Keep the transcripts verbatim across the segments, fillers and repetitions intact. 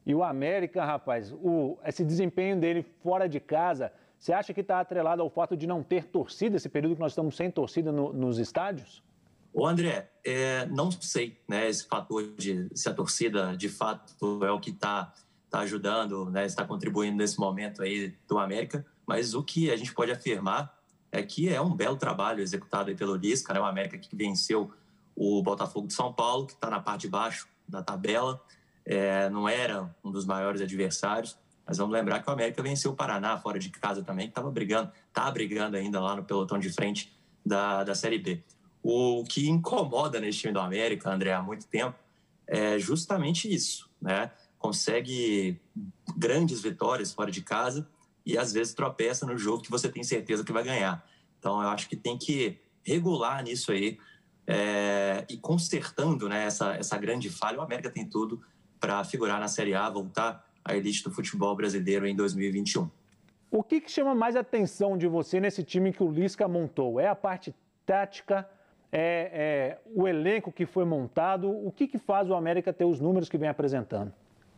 E o América, rapaz, o, esse desempenho dele fora de casa, você acha que está atrelado ao fato de não ter torcida, esse período que nós estamos sem torcida no, nos estádios? Ô André, é, não sei, né, esse fator de se a torcida de fato é o que está tá ajudando, né, está contribuindo nesse momento aí do América, mas o que a gente pode afirmar é que é um belo trabalho executado aí pelo Lisca, né, o América que venceu o Botafogo de São Paulo, que está na parte de baixo da tabela, é, não era um dos maiores adversários, mas vamos lembrar que o América venceu o Paraná fora de casa também, que estava brigando, está brigando ainda lá no pelotão de frente da, da Série B. O que incomoda nesse time do América, André, há muito tempo, é justamente isso, né? Consegue grandes vitórias fora de casa e às vezes tropeça no jogo que você tem certeza que vai ganhar. Então eu acho que tem que regular nisso aí, é, e consertando, né, essa, essa grande falha. O América tem tudo para figurar na Série A, voltar à elite do futebol brasileiro em dois mil e vinte e um. O que, que chama mais atenção de você nesse time que o Lisca montou? É a parte tática? É, é o elenco que foi montado? O que, que faz o América ter os números que vem apresentando?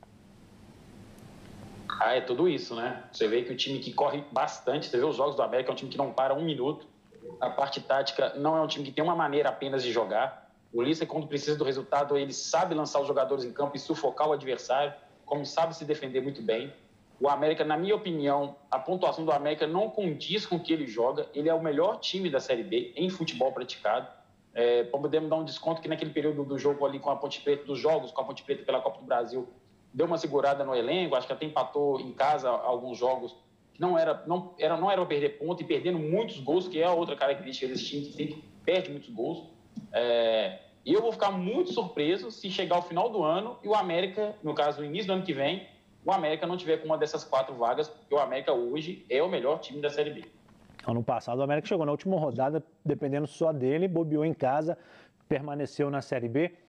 Ah, é tudo isso, né? Você vê que o time que corre bastante, você vê os jogos do América, é um time que não para um minuto. A parte tática não é um time que tem uma maneira apenas de jogar. O Lisca, quando precisa do resultado, ele sabe lançar os jogadores em campo e sufocar o adversário, como sabe se defender muito bem. O América, na minha opinião, a pontuação do América não condiz com o que ele joga. Ele é o melhor time da Série B em futebol praticado. É, podemos dar um desconto que naquele período do jogo ali com a Ponte Preta, dos jogos com a Ponte Preta pela Copa do Brasil, deu uma segurada no elenco, acho que até empatou em casa alguns jogos, que não era, não era, não era para perder ponto e perdendo muitos gols, que é a outra característica desse time, que sempre perde muitos gols. É, e eu vou ficar muito surpreso se chegar ao final do ano e o América, no caso, no início do ano que vem, o América não tiver com uma dessas quatro vagas, porque o América hoje é o melhor time da Série B. Ano passado o América chegou na última rodada, dependendo só dele, bobeou em casa, permaneceu na Série B.